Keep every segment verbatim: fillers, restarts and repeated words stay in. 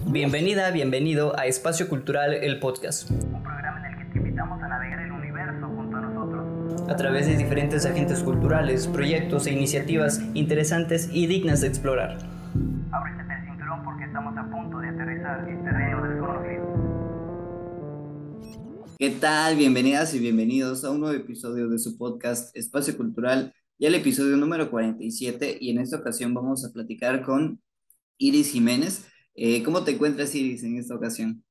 Bienvenida, bienvenido a Espacio Cultural, el podcast. Un programa en el que te invitamos a navegar el universo junto a nosotros. A través de diferentes agentes culturales, proyectos e iniciativas interesantes y dignas de explorar. Ábrete el cinturón porque estamos a punto de aterrizar en terreno desconocido. ¿Qué tal? Bienvenidas y bienvenidos a un nuevo episodio de su podcast Espacio Cultural, ya el episodio número cuarenta y siete, y en esta ocasión vamos a platicar con Iris Jiménez. Eh, ¿cómo te encuentras, Iris, en esta ocasión?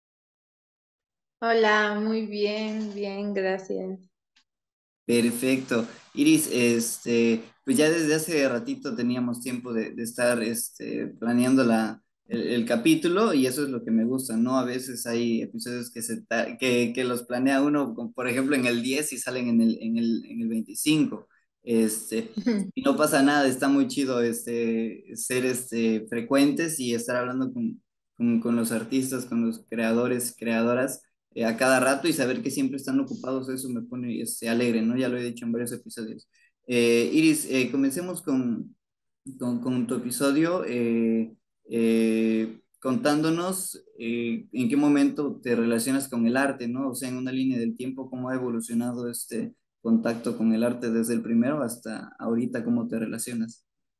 Hola, muy bien, bien, gracias. Perfecto. Iris, este, pues ya desde hace ratito teníamos tiempo de, de estar este, planeando la, el, el capítulo, y eso es lo que me gusta, ¿no? A veces hay episodios que, se ta- que, que los planea uno, como por ejemplo en el diez y salen en el, en el, en el veinticinco. Este, y no pasa nada, está muy chido este, ser este, frecuentes y estar hablando con, con, con los artistas, con los creadores, creadoras eh, a cada rato, y saber que siempre están ocupados, eso me pone este, alegre, ¿no? Ya lo he dicho en varios episodios. Eh, Iris, eh, comencemos con, con, con tu episodio, eh, eh, contándonos eh, en qué momento te relacionas con el arte, ¿no? O sea, en una línea del tiempo, cómo ha evolucionado este contacto con el arte desde el primero hasta ahorita, cómo te relacionas.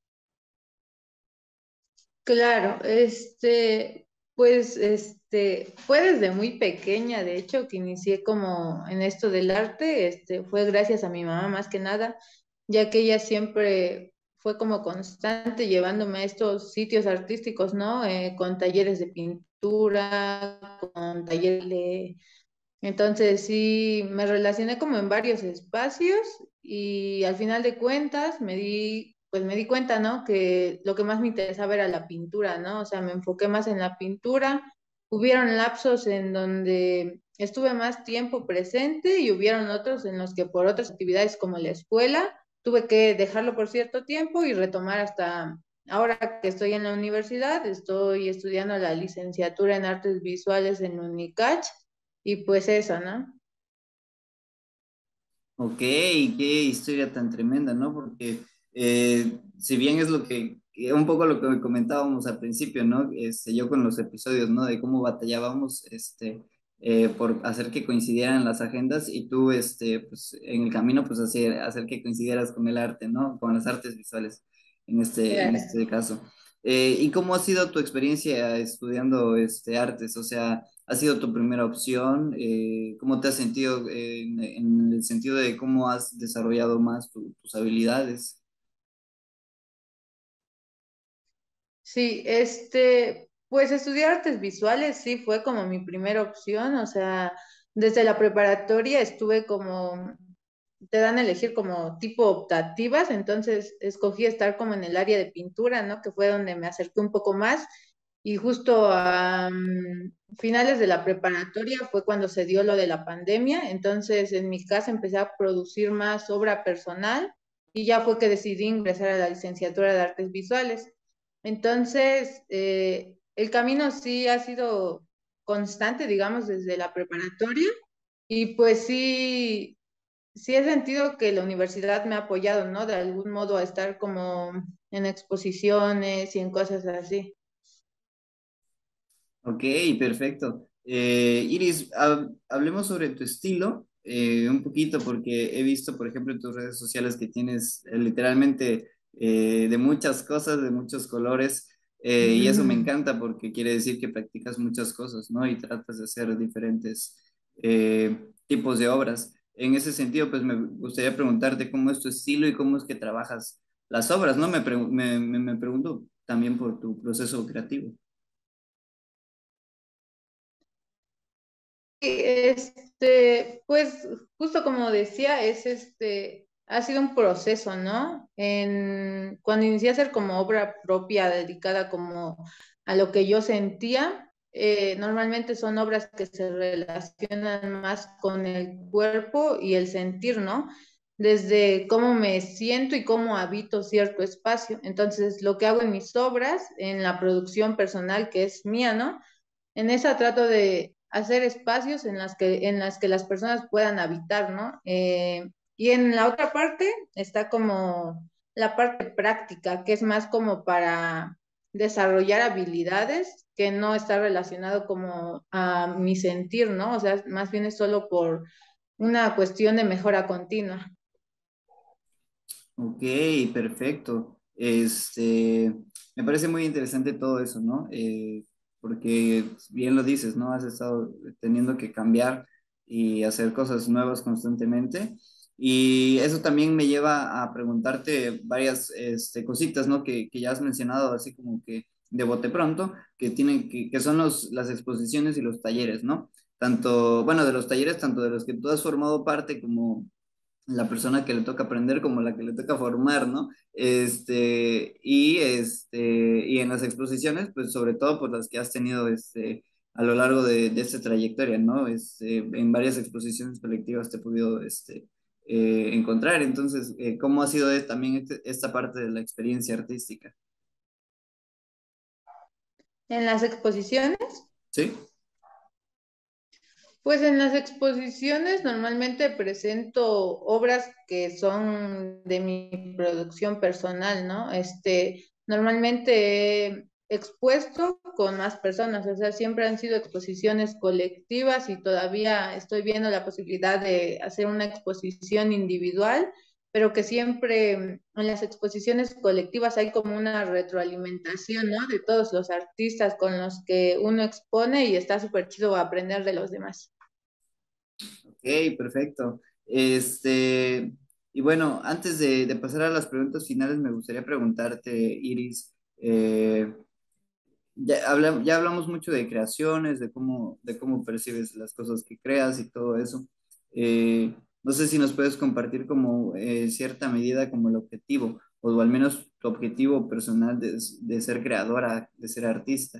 Claro, este, pues, este, fue desde muy pequeña, de hecho, que inicié como en esto del arte, este, fue gracias a mi mamá más que nada, ya que ella siempre fue como constante llevándome a estos sitios artísticos, ¿no? Eh, con talleres de pintura, con talleres de... Entonces sí, me relacioné como en varios espacios y al final de cuentas me di, pues me di cuenta, ¿no? Que lo que más me interesaba era la pintura, ¿no? O sea, me enfoqué más en la pintura. Hubieron lapsos en donde estuve más tiempo presente y hubieron otros en los que por otras actividades como la escuela tuve que dejarlo por cierto tiempo y retomar hasta ahora que estoy en la universidad. Estoy estudiando la licenciatura en artes visuales en UNICACH y pues eso, ¿no? Ok, qué historia tan tremenda, ¿no? Porque eh, si bien es lo que, que un poco lo que comentábamos al principio, ¿no? Este, yo con los episodios, ¿no? De cómo batallábamos, este, eh, por hacer que coincidieran las agendas, y tú, este, pues, en el camino, pues, hacer, hacer que coincidieras con el arte, ¿no? Con las artes visuales, en este, en Claro. este caso. Eh, ¿y cómo ha sido tu experiencia estudiando, este, artes? O sea, ¿ha sido tu primera opción? Eh, ¿cómo te has sentido eh, en, en el sentido de cómo has desarrollado más tu- tus habilidades? Sí, este, pues estudiar artes visuales sí fue como mi primera opción, o sea, desde la preparatoria estuve como, te dan a elegir como tipo optativas, entonces escogí estar como en el área de pintura, ¿no? Que fue donde me acerqué un poco más y justo a mm, finales de la preparatoria fue cuando se dio lo de la pandemia, entonces en mi casa empecé a producir más obra personal y ya fue que decidí ingresar a la licenciatura de artes visuales. Entonces, eh, el camino sí ha sido constante, digamos, desde la preparatoria y pues sí, sí he sentido que la universidad me ha apoyado, ¿no? De algún modo a estar como en exposiciones y en cosas así. Ok, perfecto. Eh, Iris, hab- hablemos sobre tu estilo eh, un poquito, porque he visto, por ejemplo, en tus redes sociales que tienes eh, literalmente eh, de muchas cosas, de muchos colores, eh, y eso me encanta porque quiere decir que practicas muchas cosas, ¿no? Y tratas de hacer diferentes eh, tipos de obras. En ese sentido, pues me gustaría preguntarte cómo es tu estilo y cómo es que trabajas las obras, ¿no? Me, pregu- me, me me pregunto también por tu proceso creativo. Este, pues justo como decía, es este, ha sido un proceso, ¿no? En, cuando inicié a hacer como obra propia dedicada como a lo que yo sentía, eh, normalmente son obras que se relacionan más con el cuerpo y el sentir, ¿no? Desde cómo me siento y cómo habito cierto espacio. Entonces, lo que hago en mis obras, en la producción personal que es mía, ¿no? En esa trato de hacer espacios en las que, en las que las personas puedan habitar, ¿no? Eh, y en la otra parte está como la parte práctica, que es más como para desarrollar habilidades que no está relacionado como a mi sentir, ¿no? O sea, más bien es solo por una cuestión de mejora continua. Ok, perfecto. Este, me parece muy interesante todo eso, ¿no? Eh, porque bien lo dices, ¿no? Has estado teniendo que cambiar y hacer cosas nuevas constantemente. Y eso también me lleva a preguntarte varias este, cositas, ¿no? Que, que ya has mencionado, así como que de bote pronto, que tienen, que, que son los, las exposiciones y los talleres, ¿no? Tanto, bueno, de los talleres, tanto de los que tú has formado parte como la persona que le toca aprender como la que le toca formar, ¿no? Este, y, este, y en las exposiciones, pues sobre todo por las que has tenido este, a lo largo de, de esta trayectoria, ¿no? Este, en varias exposiciones colectivas te he podido este, eh, encontrar. Entonces, eh, ¿cómo ha sido de- también este- esta parte de la experiencia artística? En las exposiciones, ¿Sí? pues en las exposiciones normalmente presento obras que son de mi producción personal, ¿no? Este, normalmente he expuesto con más personas, o sea, siempre han sido exposiciones colectivas y todavía estoy viendo la posibilidad de hacer una exposición individual, pero que siempre en las exposiciones colectivas hay como una retroalimentación, ¿no? De todos los artistas con los que uno expone y está súper chido aprender de los demás. Ok, perfecto. Este, y bueno, antes de, de pasar a las preguntas finales, me gustaría preguntarte, Iris, eh, ya, habla- ya hablamos mucho de creaciones, de cómo, de cómo percibes las cosas que creas y todo eso. Eh, no sé si nos puedes compartir como eh, cierta medida como el objetivo, o al menos tu objetivo personal de, de ser creadora, de ser artista.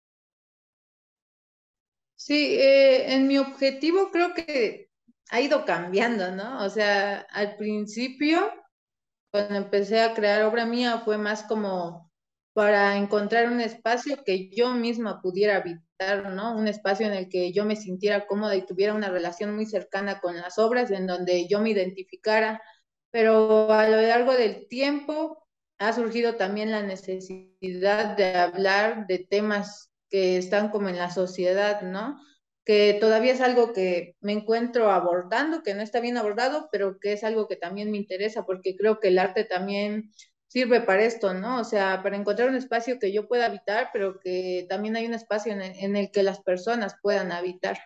Sí, eh, en mi objetivo creo que ha ido cambiando, ¿no? O sea, al principio, cuando empecé a crear obra mía, fue más como para encontrar un espacio que yo misma pudiera habitar, ¿no? Un espacio en el que yo me sintiera cómoda y tuviera una relación muy cercana con las obras, en donde yo me identificara. Pero a lo largo del tiempo ha surgido también la necesidad de hablar de temas que están como en la sociedad, ¿no? Que todavía es algo que me encuentro abordando, que no está bien abordado, pero que es algo que también me interesa porque creo que el arte también sirve para esto, ¿no? O sea, para encontrar un espacio que yo pueda habitar, pero que también hay un espacio en el, en el que las personas puedan habitar.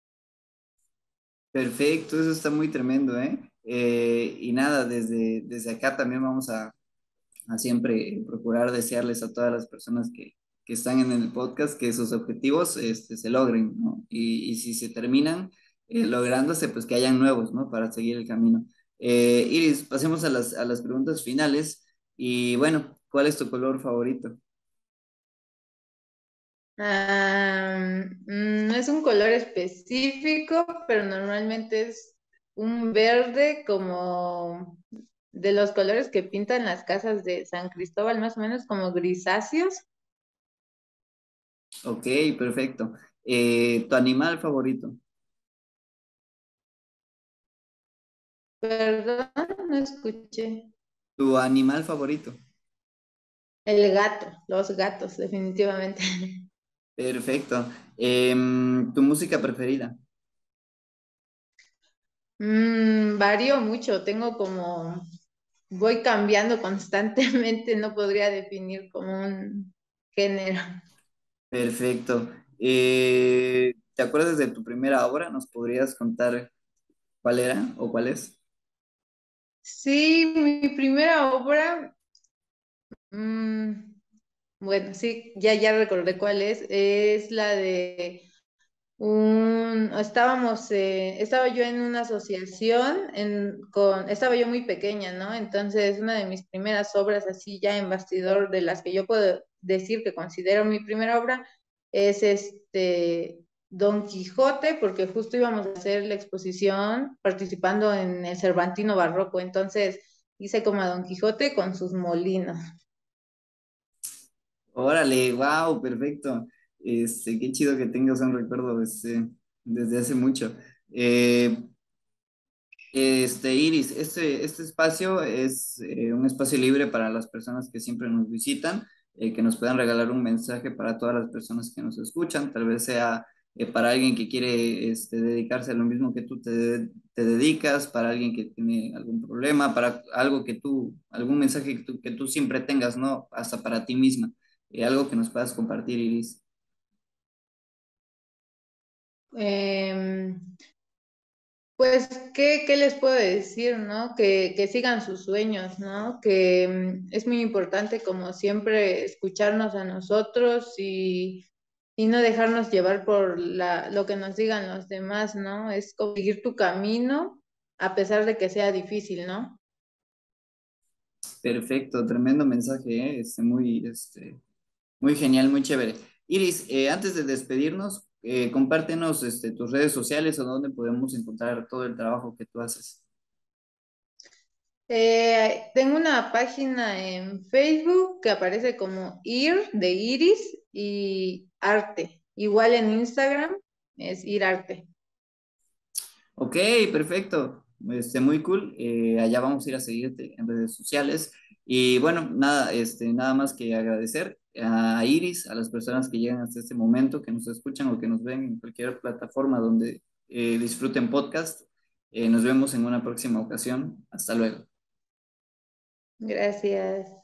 Perfecto, eso está muy tremendo, ¿eh? Eh, y nada, desde, desde acá también vamos a a siempre procurar desearles a todas las personas que, que están en el podcast que sus objetivos este, se logren, ¿no? Y, y si se terminan eh, lográndose, pues que hayan nuevos, ¿no? Para seguir el camino. Eh, Iris, pasemos a las, a las preguntas finales. Y bueno, ¿cuál es tu color favorito? Ah, mm, no es un color específico, pero normalmente es un verde como de los colores que pintan las casas de San Cristóbal, más o menos como grisáceos. Ok, perfecto. Eh, ¿tu animal favorito? Perdón, no escuché. ¿Tu animal favorito? El gato, los gatos, definitivamente. Perfecto. Em, ¿tu música preferida? Mm, varío mucho, tengo como, voy cambiando constantemente, no podría definir como un género. Perfecto. Eh, ¿te acuerdas de tu primera obra? ¿Nos podrías contar cuál era o cuál es? Sí, mi primera obra, mm, bueno, sí, ya, ya recordé cuál es, es la de un, estábamos, eh, estaba yo en una asociación, en, con, estaba yo muy pequeña, ¿no? Entonces, una de mis primeras obras así ya en bastidor, de las que yo puedo decir que considero mi primera obra, es este Don Quijote, porque justo íbamos a hacer la exposición participando en el Cervantino Barroco, entonces hice como a Don Quijote con sus molinos. Órale, wow, perfecto. Este, qué chido que tengas un recuerdo este, desde hace mucho. Eh, este, Iris, este, este espacio es eh, un espacio libre para las personas que siempre nos visitan. eh, que nos puedan regalar un mensaje para todas las personas que nos escuchan, tal vez sea eh, para alguien que quiere este, dedicarse a lo mismo que tú te, te dedicas, para alguien que tiene algún problema, para algo que tú, algún mensaje que tú, que tú siempre tengas, ¿no? Hasta para ti misma, eh, algo que nos puedas compartir, Iris. Em, Pues, ¿qué, qué les puedo decir, no? Que, que sigan sus sueños, ¿no? Que mm, es muy importante, como siempre, escucharnos a nosotros y, y no dejarnos llevar por la, lo que nos digan los demás, ¿no? Es como seguir tu camino a pesar de que sea difícil, ¿no? Perfecto, tremendo mensaje, ¿eh? Este, muy, este, muy genial, muy chévere. Iris, eh, antes de despedirnos, eh, compártenos este, tus redes sociales o dónde podemos encontrar todo el trabajo que tú haces. Eh, tengo una página en Facebook que aparece como Ir de Iris y Arte. Igual en Instagram es Ir Arte. Ok, perfecto. Este, muy cool. Eh, allá vamos a ir a seguirte en redes sociales. Y bueno, nada, este, nada más que agradecer a Iris, a las personas que llegan hasta este momento, que nos escuchan o que nos ven en cualquier plataforma donde eh, disfruten podcast. Eh, nos vemos en una próxima ocasión. Hasta luego. Gracias.